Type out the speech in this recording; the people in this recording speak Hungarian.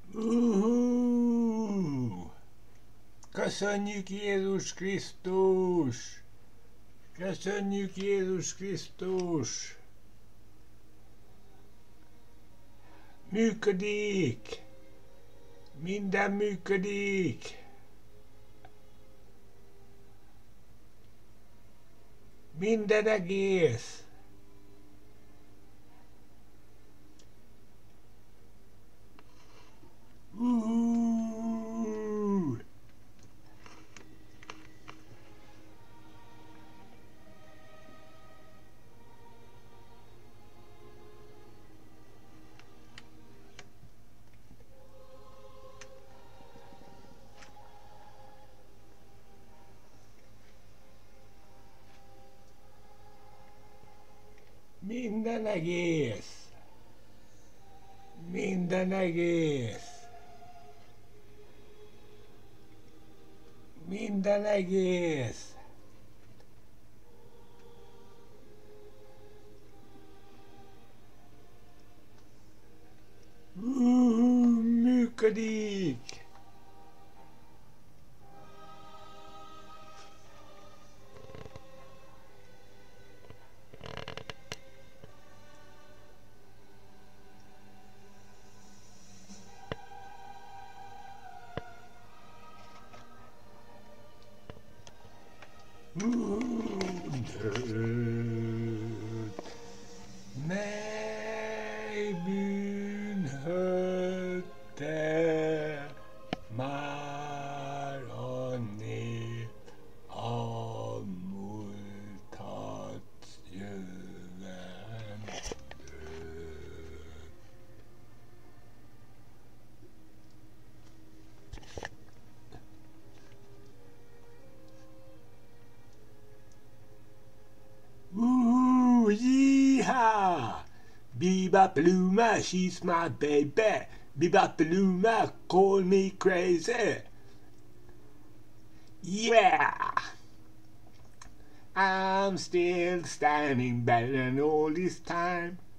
Köszönjük Jézus Krisztus! Köszönjük Jézus Krisztus! Működik! Minden működik! Minden egész! Minden egész! Minden egész! Minden egész! Működik! Mely bűnhötte már a nép a múltat jövendő. Yeehaw! Bebop Luma, she's my baby. Bebop Luma, call me crazy. Yeah! I'm still standing better than all this time.